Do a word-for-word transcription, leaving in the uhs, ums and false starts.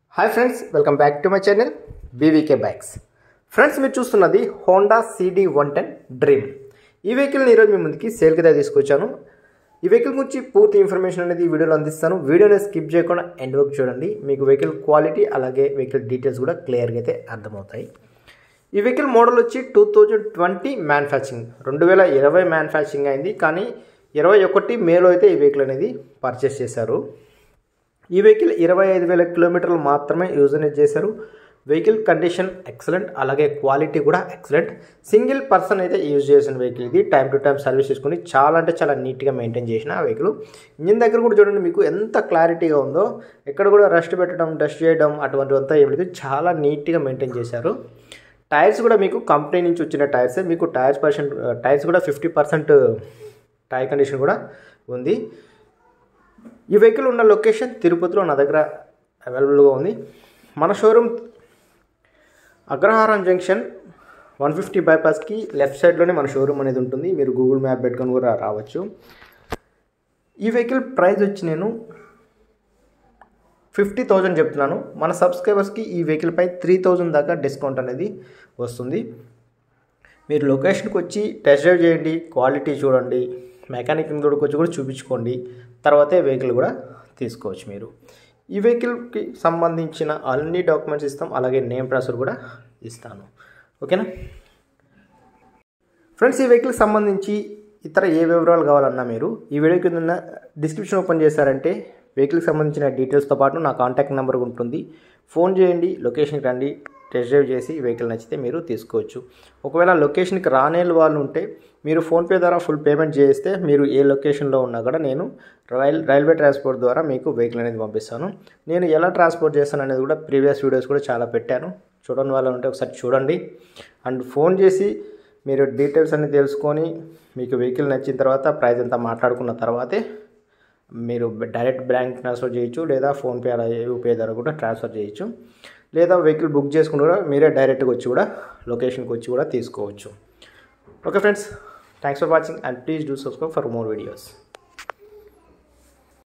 Hi friends, welcome back to my channel BVK bikes. Friends, మీరు చూస్తున్నది Honda CD one ten dream. ఈ వెహికల్ని ఈరోజు మీ ముందుకి సేల్కి అయితే తీసుకొచ్చాను. ఈ వెహికల్ గురించి పూర్తి ఇన్ఫర్మేషన్ అనేది ఈ వీడియోలో అందిస్తాను. వీడియోని స్కిప్ చేయకుండా ఎండ్ వరకు చూడండి. మీకు వెహికల్ క్వాలిటీ అలాగే వెహికల్ డీటెయిల్స్ కూడా క్లియర్గా అయితే అర్థమవుతాయి. ఈ వెహికల్ మోడల్ వచ్చి టూ థౌజండ్ ట్వంటీ మ్యానుఫ్యాక్చరింగ్, రెండు వేల ఇరవై మ్యానుఫ్యాక్చరింగ్ అయింది. కానీ ఇరవై ఒకటి మేలో అయితే ఈ వెహికల్ అనేది పర్చేస్ చేశారు. ఈ వెహికల్ ఇరవై ఐదు వేల కిలోమీటర్లు మాత్రమే యూజ్ అనేది చేశారు. వెహికల్ కండిషన్ ఎక్సలెంట్, అలాగే క్వాలిటీ కూడా ఎక్సలెంట్. సింగిల్ పర్సన్ అయితే యూజ్ చేసిన వెహికల్ ఇది. టైం టు టైం సర్వీస్ చేసుకుని చాలా అంటే చాలా నీట్గా మెయింటైన్ చేసిన వెహికల్. ఇంజిన్ దగ్గర కూడా చూడండి, మీకు ఎంత క్లారిటీగా ఉందో. ఎక్కడ కూడా రస్ట్ పెట్టడం, డస్ట్ చేయడం అటువంటివంతా ఏం లేదు. చాలా నీట్గా మెయింటైన్ చేశారు. టైర్స్ కూడా మీకు కంపెనీ నుంచి వచ్చిన టైర్సే. మీకు టైర్స్ పర్సెంట్ టైర్స్ కూడా ఫిఫ్టీ పర్సెంట్ టైర్ కండిషన్ కూడా ఉంది. ఈ వెహికల్ ఉన్న లొకేషన్ తిరుపతిలో నా దగ్గర అవైలబుల్గా ఉంది. మన showroom Agraharam junction one fifty బైపాస్కి లెఫ్ట్ సైడ్లోనే మన షోరూమ్ అనేది ఉంటుంది. మీరు గూగుల్ మ్యాప్ పెట్టుకొని కూడా రావచ్చు. ఈ వెహికల్ ప్రైస్ వచ్చి నేను ఫిఫ్టీ థౌజండ్ చెప్తున్నాను. మన సబ్స్క్రైబర్స్కి ఈ వెహికల్పై త్రీ థౌజండ్ దాకా డిస్కౌంట్ అనేది వస్తుంది. మీరు లొకేషన్కి వచ్చి టెస్ట్ డ్రైవ్ చేయండి, క్వాలిటీ చూడండి, మెకానిక్ దగ్గరకు వచ్చి కూడా చూపించుకోండి. తర్వాతే వెహికల్ కూడా తీసుకోవచ్చు మీరు. ఈ వెహికల్కి సంబంధించిన అన్ని డాక్యుమెంట్స్ ఇస్తాం, అలాగే నేమ్ ట్రాన్స్ఫర్ కూడా ఇస్తాను. ఓకేనా ఫ్రెండ్స్, ఈ వెహికల్కి సంబంధించి ఇతర ఏ వివరాలు కావాలన్నా మీరు ఈ వీడియో కింద ఉన్న డిస్క్రిప్షన్ ఓపెన్ చేశారంటే వెహికల్కి సంబంధించిన డీటెయిల్స్తో పాటు నా కాంటాక్ట్ నెంబర్ ఉంటుంది. ఫోన్ చేయండి, లొకేషన్కి రండి, టెస్ట్ డ్రైవ్ చేసి వెహికల్ నచ్చితే మీరు తీసుకోవచ్చు. ఒకవేళ లొకేషన్కి రానే వాళ్ళు ఉంటే మీరు ఫోన్పే ద్వారా ఫుల్ పేమెంట్ చేస్తే మీరు ఏ లొకేషన్లో ఉన్నా కూడా నేను రైల్ రైల్వే ట్రాన్స్పోర్ట్ ద్వారా మీకు వెహికల్ అనేది పంపిస్తాను. నేను ఎలా ట్రాన్స్పోర్ట్ చేస్తాను అనేది కూడా ప్రీవియస్ వీడియోస్ కూడా చాలా పెట్టాను. చూడని వాళ్ళు ఉంటే ఒకసారి చూడండి. అండ్ ఫోన్ చేసి మీరు డీటెయిల్స్ అన్ని తెలుసుకొని మీకు వెహికల్ నచ్చిన తర్వాత ప్రైస్ అంతా మాట్లాడుకున్న తర్వాతే మీరు డైరెక్ట్ బ్యాంక్ ట్రాన్స్ఫర్ చేయొచ్చు, లేదా ఫోన్పే అలా యూపీఐ ద్వారా కూడా ట్రాన్స్ఫర్ చేయొచ్చు. లేదా వెహికల్ బుక్ చేసుకుని కూడా మీరే డైరెక్ట్గా వచ్చి కూడా లొకేషన్కి వచ్చి కూడా తీసుకోవచ్చు. Okay friends, thanks for watching and please do subscribe for more videos.